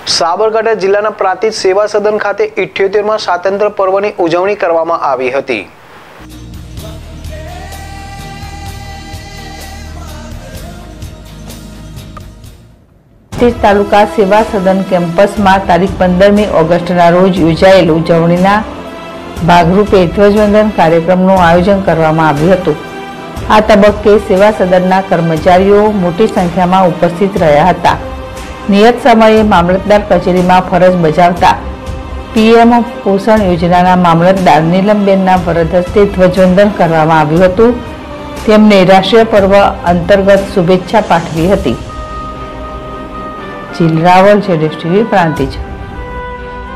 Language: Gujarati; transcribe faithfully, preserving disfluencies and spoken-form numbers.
સાબરકાંઠા જિલ્લાના પ્રાંતિજ સેવા સદન ખાતે ઇઠ્યોતેરમાં સ્વાતંત્ર્ય પર્વની ઉજવણી કરવામાં આવી હતી। તાલુકા સેવા સદન કેમ્પસમાં તારીખ પંદરમી ઓગસ્ટના રોજ યોજાયેલ ઉજવણીના ભાગરૂપે ધ્વજવંદન કાર્યક્રમનું આયોજન કરવામાં આવ્યું હતું। આ તબક્કે સેવા સદનના કર્મચારીઓ મોટી સંખ્યામાં ઉપસ્થિત રહ્યા હતા। નિયત સમયે મામલતદાર કચેરીમાં ફરજ બજાવતા પીએમ પોષણ યોજનાના મામલતદાર નીલમબેનના વરદ હસ્તે ધ્વજવંદન કરવામાં આવ્યું હતું। તેમને રાષ્ટ્રીય પર્વ અંતર્ગત શુભેચ્છા પાઠવી હતી। જીલ રાવલ, જેડેશ ટીવી, પ્રાંતિજ।